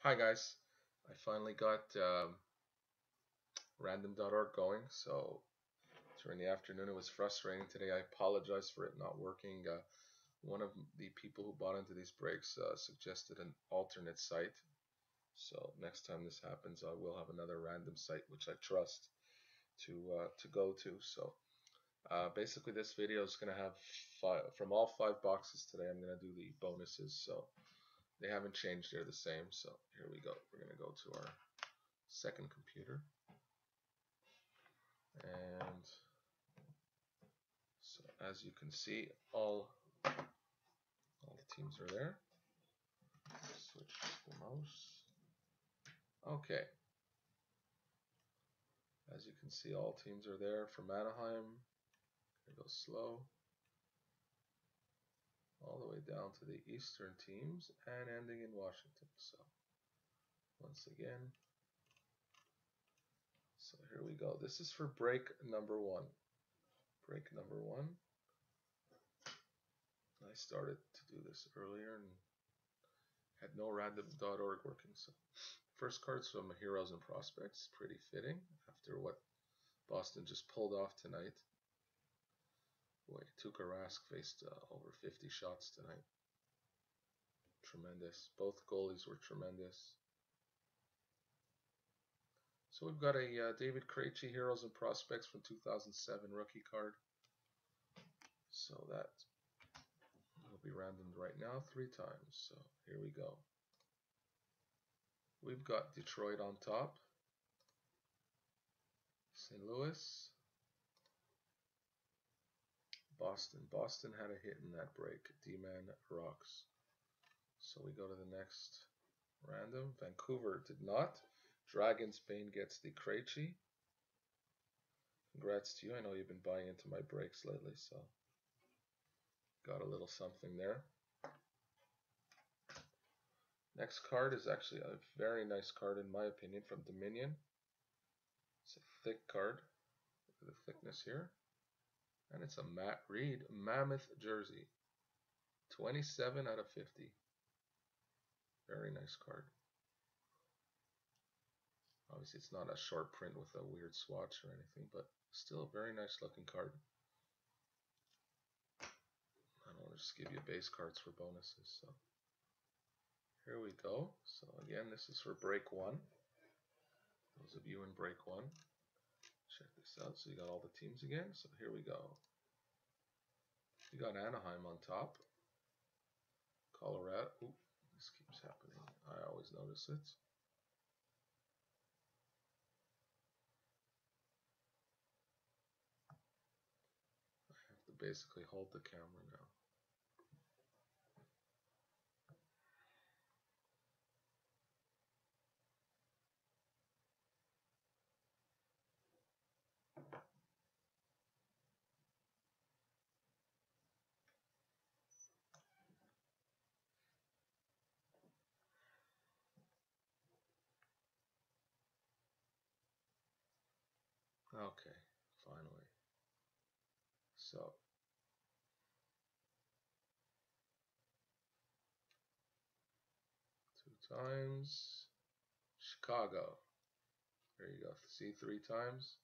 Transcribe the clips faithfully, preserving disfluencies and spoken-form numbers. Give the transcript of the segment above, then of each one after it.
Hi guys, I finally got um, random dot org going. So during the afternoon it was frustrating today. I apologize for it not working. Uh, one of the people who bought into these breaks uh, suggested an alternate site. So next time this happens, I will have another random site which I trust to uh, to go to. So uh, basically, this video is gonna have five, from all five boxes today. I'm gonna do the bonuses. So they haven't changed; they're the same. So here we go. We're gonna go to our second computer. And so as you can see, all all the teams are there. Switch the mouse. Okay. As you can see, all teams are there from Anaheim. Gonna go slow. All the way down to the Eastern teams and ending in Washington. So once again. So here we go. This is for break number one. Break number one. I started to do this earlier and had no random dot org working. So first card's from Heroes and Prospects. Pretty fitting after what Boston just pulled off tonight. Boy, Tuukka Rask faced uh, over fifty shots tonight. Tremendous. Both goalies were tremendous. So we've got a uh, David Krejci Heroes and Prospects from two thousand seven rookie card. So that will be randomed right now three times. So here we go. We've got Detroit on top. Saint Louis. Boston. Boston had a hit in that break. D-Man rocks. So we go to the next random. Vancouver did not. Dragons Bane gets the Krejci. Congrats to you. I know you've been buying into my breaks lately, so got a little something there. Next card is actually a very nice card in my opinion from Dominion. It's a thick card. Look at the thickness here. And it's a Matt Reed Mammoth jersey. twenty-seven out of fifty. Very nice card. Obviously it's not a short print with a weird swatch or anything, but still a very nice looking card. I don't want to just give you base cards for bonuses. So here we go. So again, this is for break one. Those of you in break one, check this out. So you got all the teams again. So here we go. You got Anaheim on top. Colorado. Oop, this keeps happening. I always notice it. I have to basically hold the camera now. Okay, finally. So two times. Chicago. There you go. See three times.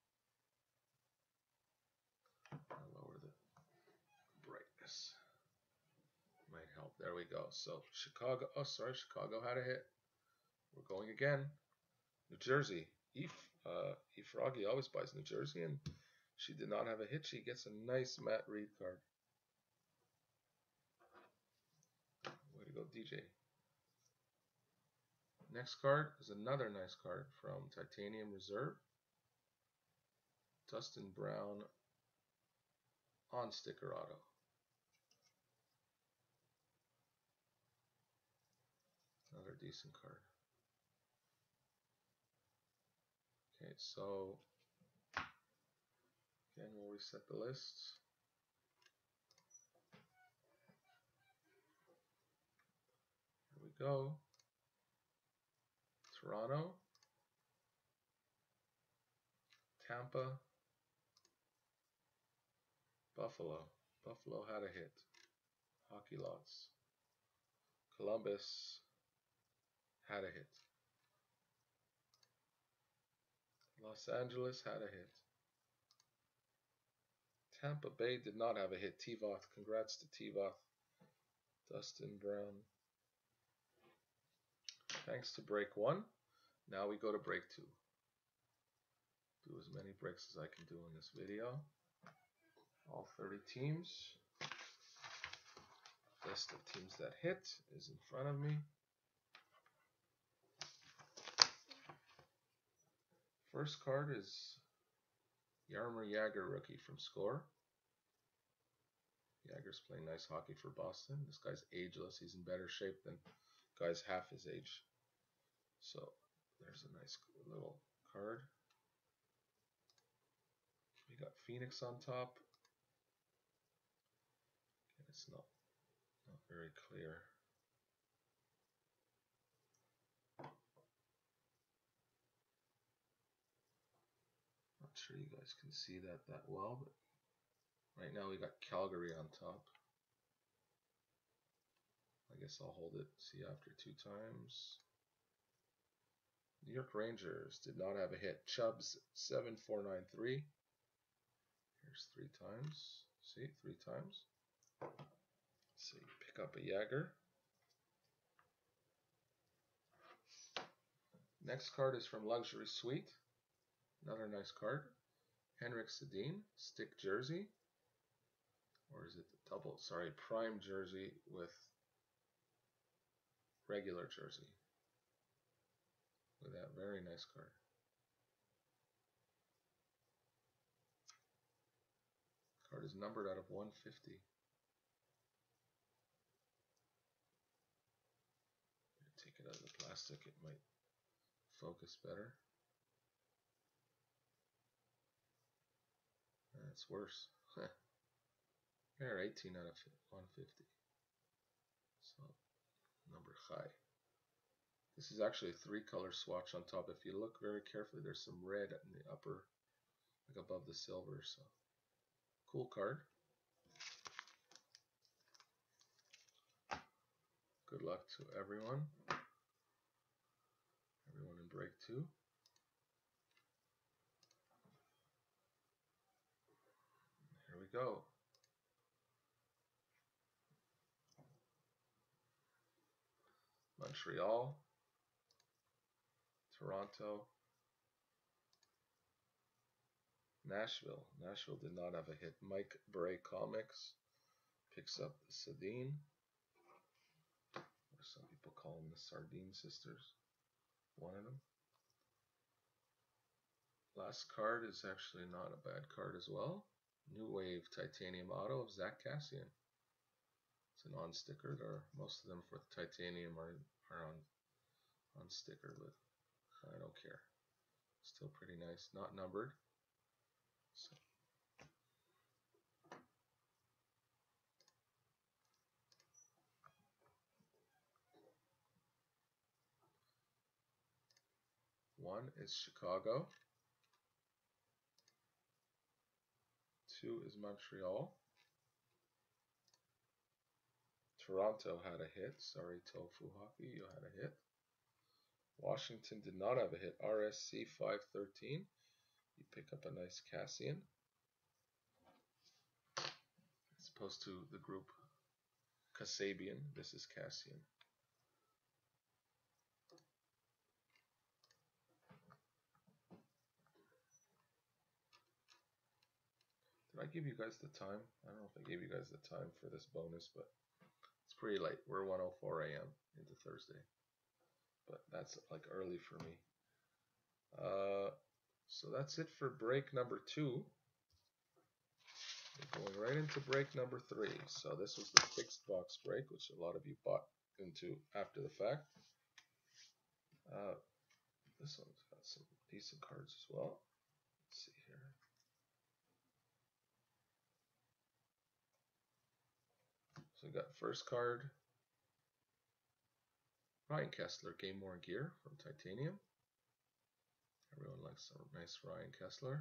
I'll lower the brightness. Might help. There we go. So Chicago. Oh, sorry. Chicago had a hit. We're going again. New Jersey. Eve, uh, Eve Froggy always buys New Jersey, and she did not have a hit. She gets a nice Matt Reed card. Way to go, D J. Next card is another nice card from Titanium Reserve. Dustin Brown on sticker auto. Another decent card. Okay, so again, we'll reset the list. Here we go. Toronto, Tampa, Buffalo. Buffalo had a hit. Hockey Lots. Columbus. had a hit. Los Angeles had a hit. Tampa Bay did not have a hit. T-Voth. Congrats to T-Voth. Dustin Brown. Thanks to break one. Now we go to break two. Do as many breaks as I can do in this video. All thirty teams. List of teams that hit is in front of me. First card is Jaromir Jagr, rookie from Score. Jagr's playing nice hockey for Boston. This guy's ageless. He's in better shape than guys half his age. So there's a nice little card. We got Phoenix on top. And it's not not very clear. Not sure you guys can see that that well, but right now we got Calgary on top. I guess I'll hold it, see after two times. New York Rangers did not have a hit. Chubbs seven four nine three. Here's three times. See, three times. So you pick up a Jagr. Next card is from Luxury Suite. Another nice card. Henrik Sedin, stick jersey. Or is it the double? Sorry, prime jersey with regular jersey. Look at that, very nice card. Card is numbered out of one fifty. Take it out of the plastic, it might focus better. That's worse. There, eighteen out of one fifty. So, number high. This is actually a three color swatch on top. If you look very carefully, there's some red in the upper, like above the silver. So, cool card. Good luck to everyone. Everyone in break two. Here we go. Montreal, Toronto, Nashville. Nashville did not have a hit. Mike Bray Comics picks up the Sedin, or some people call them the Sardine Sisters. One of them. Last card is actually not a bad card as well. New Wave Titanium Auto of Zach Kassian. It's an on sticker. There are, most of them for the titanium are, are on on sticker, but I don't care. Still pretty nice. Not numbered. So. One is Chicago. Two is Montreal. Toronto had a hit. Sorry, Tofu Hockey, you had a hit. Washington did not have a hit. R S C five thirteen. You pick up a nice Kassian. As opposed to the group Kasabian, this is Kassian. Did I give you guys the time? I don't know if I gave you guys the time for this bonus, but it's pretty late. We're one oh four A M into Thursday. But that's like early for me. Uh, so that's it for break number two. We're going right into break number three. So this was the fixed box break, which a lot of you bought into after the fact. Uh, this one's got some decent cards as well. Let's see here. So we got first card, Ryan Kesler, Game Worn Gear from Titanium. Everyone likes some nice Ryan Kesler.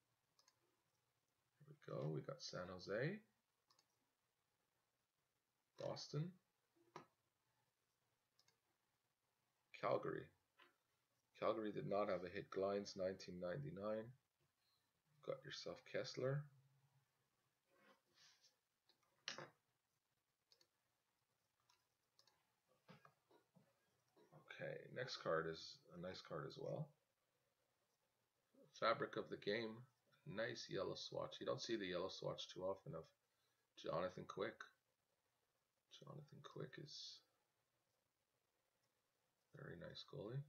Here we go. We got San Jose. Boston. Calgary. Calgary did not have a hit. Glines, nineteen ninety-nine. Got yourself Kessler. Okay, next card is a nice card as well. Fabric of the Game. Nice yellow swatch. You don't see the yellow swatch too often of Jonathan Quick. Jonathan Quick is very nice goalie.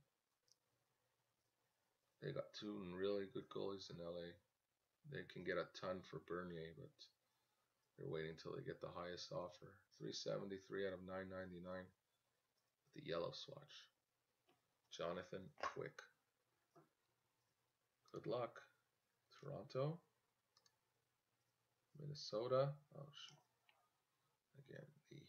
They got two really good goalies in L A. They can get a ton for Bernier, but they're waiting until they get the highest offer. three seventy-three out of nine ninety-nine. The yellow swatch. Jonathan Quick. Good luck. Toronto. Minnesota. Oh shoot. Again, the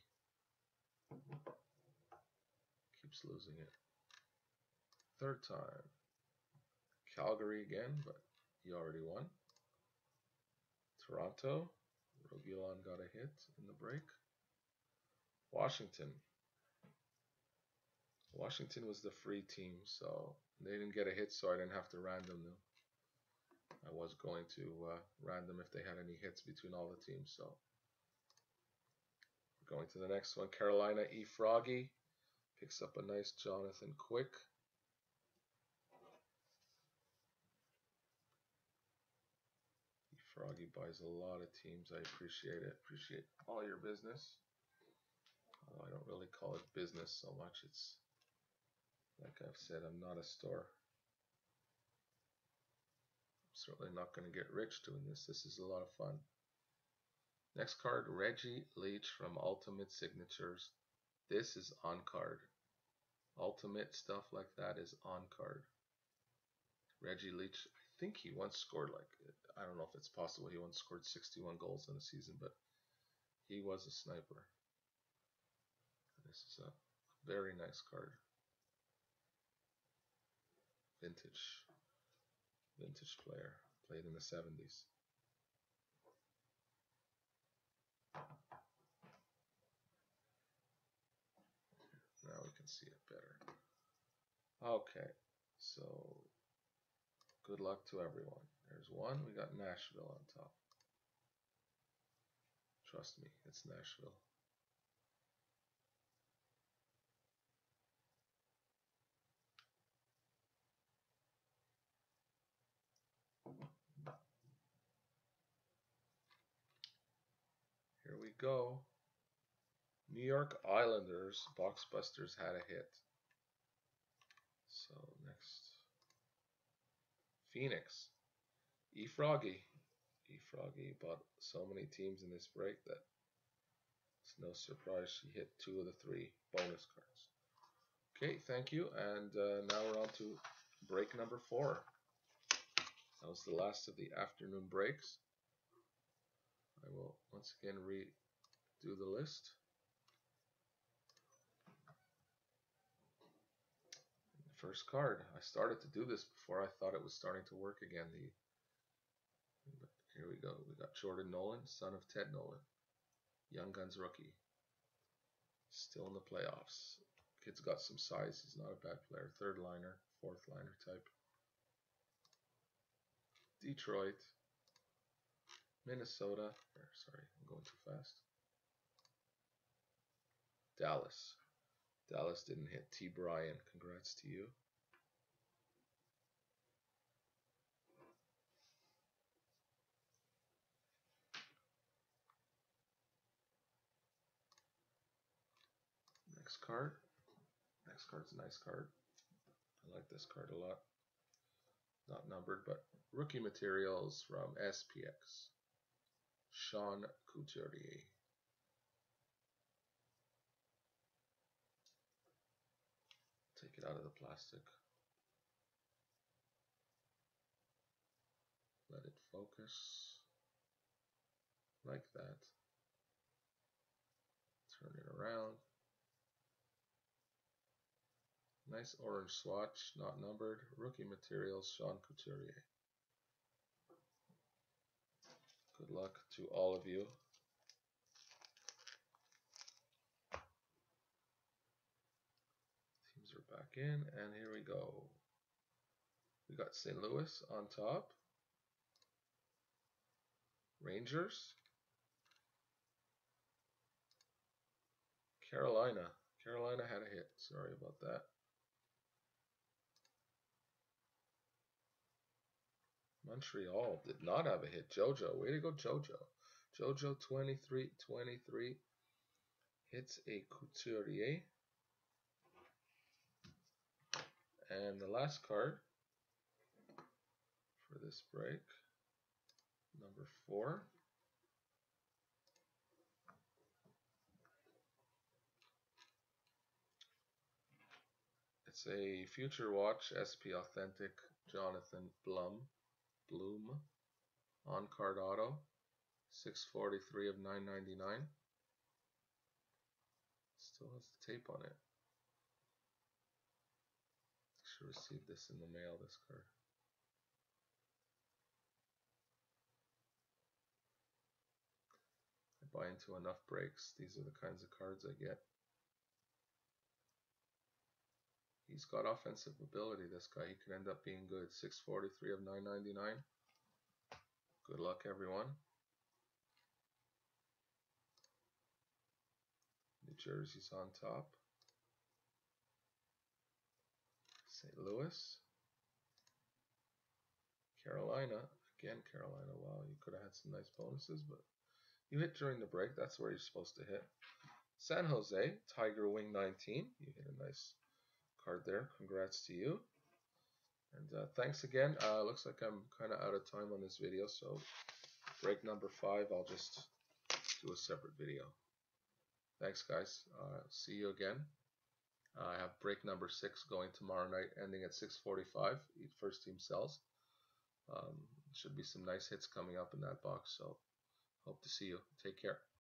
keeps losing it. Third time. Calgary again, but he already won. Toronto. Rogulon got a hit in the break. Washington. Washington was the free team, so they didn't get a hit, so I didn't have to random them. I was going to uh, random if they had any hits between all the teams, so we're going to the next one. Carolina. E. Froggy picks up a nice Jonathan Quick. E. Froggy buys a lot of teams. I appreciate it. Appreciate all your business. Although I don't really call it business so much. It's like I've said, I'm not a store. I'm certainly not going to get rich doing this. This is a lot of fun. Next card, Reggie Leach from Ultimate Signatures. This is on card. Ultimate stuff like that is on card. Reggie Leach, I think he once scored like, I don't know if it's possible he once scored sixty-one goals in a season, but he was a sniper. This is a very nice card. Vintage. Vintage player. Played in the seventies. Now we can see it better. Okay, so good luck to everyone. There's one. We got Nashville on top. Trust me, it's Nashville. Here we go. New York Islanders. Boxbusters had a hit. So next. Phoenix. E. Froggy. E. Froggy bought so many teams in this break that it's no surprise she hit two of the three bonus cards. Okay, thank you. And uh, now we're on to break number four. That was the last of the afternoon breaks. I will once again redo the list. The first card. I started to do this before I thought it was starting to work again. The but here we go. We got Jordan Nolan, son of Ted Nolan. Young Guns rookie. Still in the playoffs. Kid's got some size. He's not a bad player. Third liner, fourth liner type. Detroit. Minnesota. Sorry, I'm going too fast. Dallas. Dallas didn't hit. T. Bryan. Congrats to you. Next card. Next card's a nice card. I like this card a lot. Not numbered, but rookie materials from S P X. Sean Couturier. Take it out of the plastic. Let it focus. Like that. Turn it around. Nice orange swatch, not numbered. Rookie materials, Sean Couturier. Good luck to all of you. back in, and here we go. We got Saint Louis on top. Rangers. Carolina. Carolina had a hit. Sorry about that. Montreal did not have a hit. JoJo. Way to go, JoJo. JoJo twenty-three twenty-three hits a Couturier. And the last card for this break, number four. It's a Future Watch S P Authentic Jonathan Blum, Bloom on card auto, six forty-three of nine ninety-nine. Still has the tape on it. Should receive this in the mail, this card. I buy into enough breaks. These are the kinds of cards I get. He's got offensive ability, this guy. He could end up being good. six forty-three of nine ninety-nine. Good luck, everyone. New Jersey's on top. Saint Louis. Carolina. Again, Carolina. Wow, you could have had some nice bonuses, but you hit during the break. That's where you're supposed to hit. San Jose. Tiger Wing nineteen. You hit a nice card there. Congrats to you. And uh, thanks again. Uh, looks like I'm kind of out of time on this video, so break number five, I'll just do a separate video. Thanks, guys. Uh, see you again. Uh, I have break number six going tomorrow night, ending at six forty-five. Each first team sells. Um, should be some nice hits coming up in that box, so hope to see you. Take care.